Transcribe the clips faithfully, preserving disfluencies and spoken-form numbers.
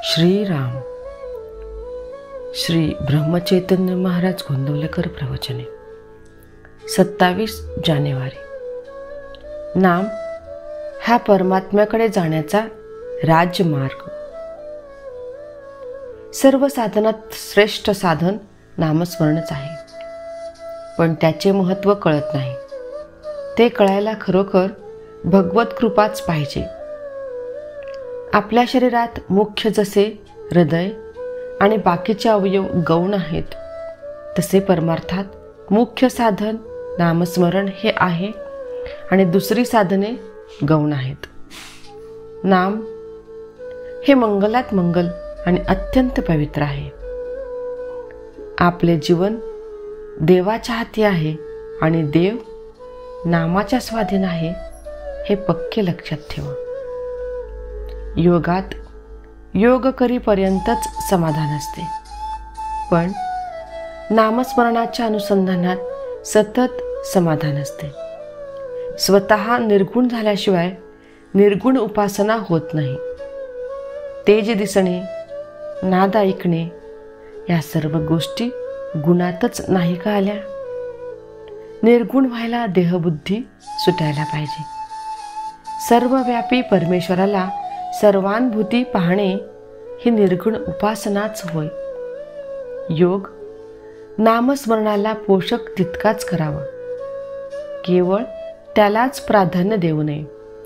श्रीराम. श्री ब्रह्मचैतन्य महाराज गोंदवलेकर प्रवचने. सत्तावीस जानेवारी. नाम हा परमात्म्याकडे जाण्याचा राजमार्ग. सर्व साधनात श्रेष्ठ साधन नामस्मरणच आहे, पण त्याचे महत्त्व कळत नाही. ते कळायला खरोखर भगवत कृपाच पाहिजे. आपल्या शरीरात मुख्य जसे हृदय आणि बाकीचे अवयव गौण आहेत, तसे परमार्थात मुख्य साधन नामस्मरण हे आहे आणि दुसरी साधने गौण आहेत. नाम हे मंगलात मंगल आणि अत्यंत पवित्र आहे. आपले जीवन देवाच्या हाती आहे आणि देव नामाच्या स्वाधीन आहे, हे पक्के लक्षात ठेवा. योगात योग करीपर्यंतच समाधान असते, पण नामस्मरणाच्या अनुसंधानात सतत समाधान असते. स्वतः निर्गुण झाल्याशिवाय निर्गुण उपासना होत नाही. तेज दिसणे, नाद ऐकणे या सर्व गोष्टी गुणातच नाही का आल्या? निर्गुण व्हायला देहबुद्धी सुटायला पाहिजे. सर्वव्यापी परमेश्वराला सर्वानुभूती पाहणे ही निर्गुण उपासनाच होय. योग नामस्मरणाला पोषक तितकाच करावा, केवळ त्यालाच प्राधान्य देऊ नये.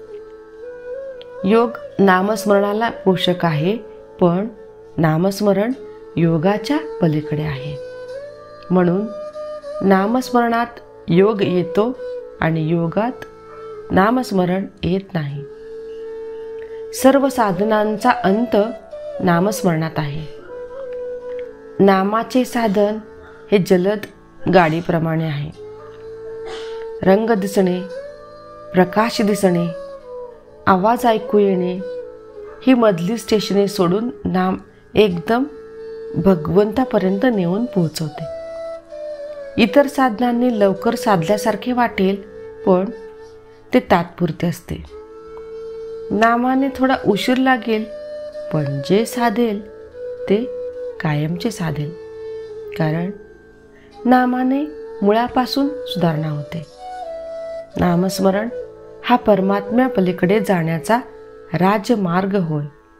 योग नामस्मरणाला पोषक आहे, पण नामस्मरण योगाच्या पलीकडे आहे. म्हणून नामस्मरणात योग येतो आणि योगात नामस्मरण येत नाही. सर्व साधनांचा अंत नामस्मरणात आहे. नामाचे साधन हे जलद गाडीप्रमाणे आहे. रंग दिसणे, प्रकाश दिसणे, आवाज ऐकू येणे ही मधली स्टेशने सोडून नाम एकदम भगवंतापर्यंत नेऊन पोहोचवते. इतर साधनांनी लवकर साधल्यासारखे वाटेल, पण ते तात्पुरते असते. नामाने थोडा उशीर लागेल, पण जे साधेल ते कायमचे साधेल, कारण नामाने मुळापासून सुधारणा होते. नामस्मरण हा परमात्म्या पलीकडे जाण्याचा राजमार्ग होय.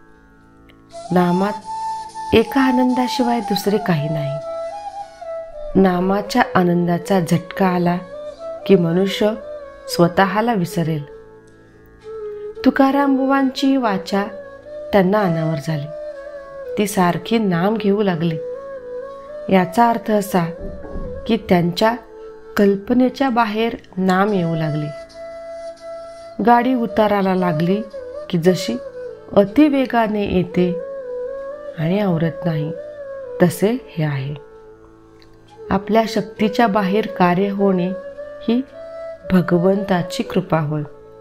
नामात एका आनंदाशिवाय दुसरे काही नाही. नामाच्या आनंदाचा झटका आला की मनुष्य स्वतःला विसरेल. तुकाराम बुवांची वाचा त्यांना अनावर झाली. ती सारखी नाम घेऊ लागली. याचा अर्थ असा की त्यांच्या कल्पनेच्या बाहेर नाम येऊ लागले. गाडी उताराला लागली की जशी अतिवेगाने येते आणि आवरत नाही, तसे हे आहे. आपल्या शक्तीच्या बाहेर कार्य होणे ही भगवंताची कृपा होय.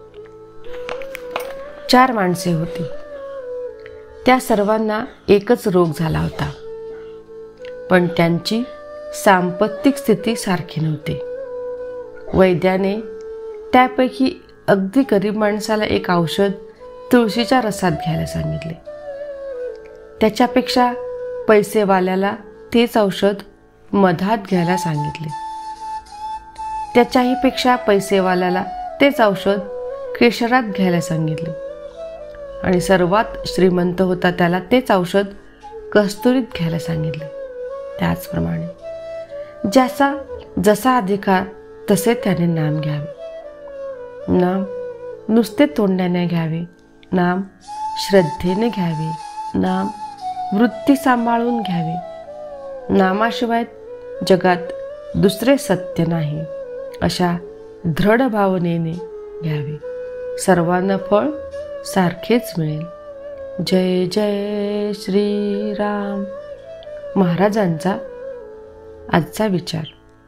चार माणसे होती. त्या सर्वांना एकच रोग झाला होता, पण त्यांची सांपत्तिक स्थिती सारखी नव्हती. वैद्याने त्यापैकी अगदी गरीब माणसाला एक औषध तुळशीच्या रसात घ्यायला सांगितले. त्याच्यापेक्षा पैसेवाल्याला तेच औषध मधात घ्यायला सांगितले. त्याच्याही पेक्षा पैसेवाल्याला तेच औषध केशरात घ्यायला सांगितले. आणि सर्वात श्रीमंत होता त्याला तेच औषध कस्तुरीत घ्यायला सांगितले. त्याचप्रमाणे ज्याचा जसा अधिकार तसे त्याने नाम घ्यावे. नाम नुसते तोंडाने घ्यावे, नाम श्रद्धेने घ्यावे, नाम वृत्ती सांभाळून घ्यावे. नामाशिवाय जगात दुसरे सत्य नाही, अशा दृढ भावनेने घ्यावे. सर्वांना फळ सारखेच मिळेल. जय जय श्रीराम. महाराजांचा आजचा विचार.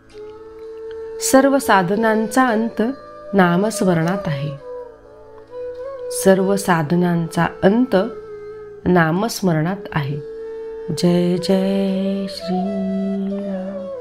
सर्व साधनांचा अंत नामस्मरणात आहे. सर्व साधनांचा अंत नामस्मरणात आहे. जय जय श्रीराम.